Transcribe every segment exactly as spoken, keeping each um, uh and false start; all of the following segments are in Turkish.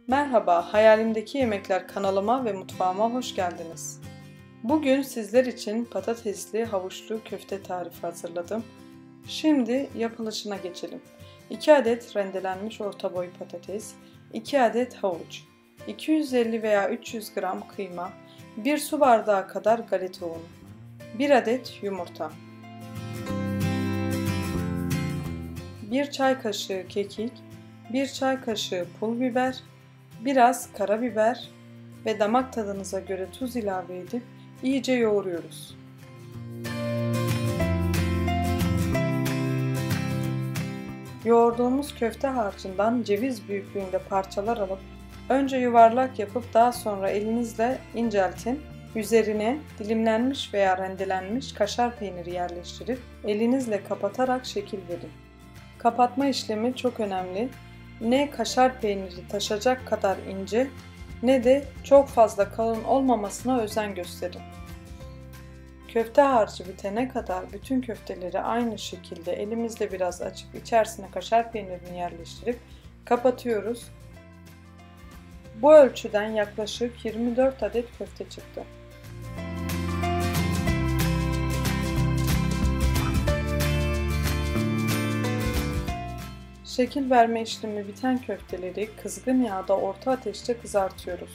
Merhaba, Hayalimdeki Yemekler kanalıma ve mutfağıma hoş geldiniz. Bugün sizler için patatesli havuçlu köfte tarifi hazırladım. Şimdi yapılışına geçelim. iki adet rendelenmiş orta boy patates, iki adet havuç, iki yüz elli veya üç yüz gram kıyma, bir su bardağı kadar galeta unu, bir adet yumurta, bir çay kaşığı kekik, bir çay kaşığı pul biber, biraz karabiber ve damak tadınıza göre tuz ilave edip iyice yoğuruyoruz. Yoğurduğumuz köfte harcından ceviz büyüklüğünde parçalar alıp önce yuvarlak yapıp daha sonra elinizle inceltin. Üzerine dilimlenmiş veya rendelenmiş kaşar peyniri yerleştirip elinizle kapatarak şekil verin. Kapatma işlemi çok önemli. Ne kaşar peyniri taşacak kadar ince ne de çok fazla kalın olmamasına özen gösterin. Köfte harcı bitene kadar bütün köfteleri aynı şekilde elimizle biraz açıp içerisine kaşar peynirini yerleştirip kapatıyoruz. Bu ölçüden yaklaşık yirmi dört adet köfte çıktı. Şekil verme işlemi biten köfteleri kızgın yağda orta ateşte kızartıyoruz.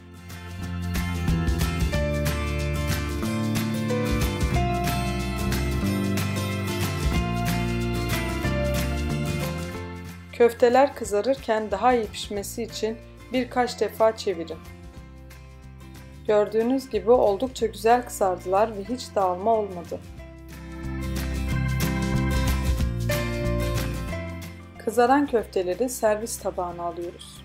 Köfteler kızarırken daha iyi pişmesi için birkaç defa çevirin. Gördüğünüz gibi oldukça güzel kızardılar ve hiç dağılma olmadı. Kızaran köfteleri servis tabağına alıyoruz.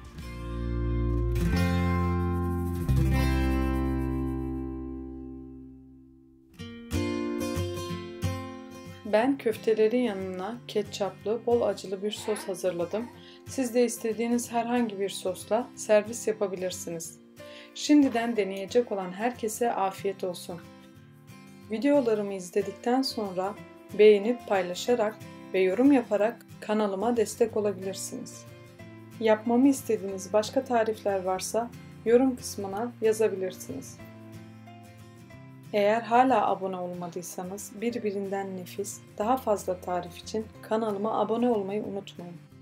Ben köftelerin yanına ketçaplı, bol acılı bir sos hazırladım. Siz de istediğiniz herhangi bir sosla servis yapabilirsiniz. Şimdiden deneyecek olan herkese afiyet olsun. Videolarımı izledikten sonra beğenip paylaşarak ve yorum yaparak kanalıma destek olabilirsiniz. Yapmamı istediğiniz başka tarifler varsa yorum kısmına yazabilirsiniz. Eğer hala abone olmadıysanız birbirinden nefis, daha fazla tarif için kanalıma abone olmayı unutmayın.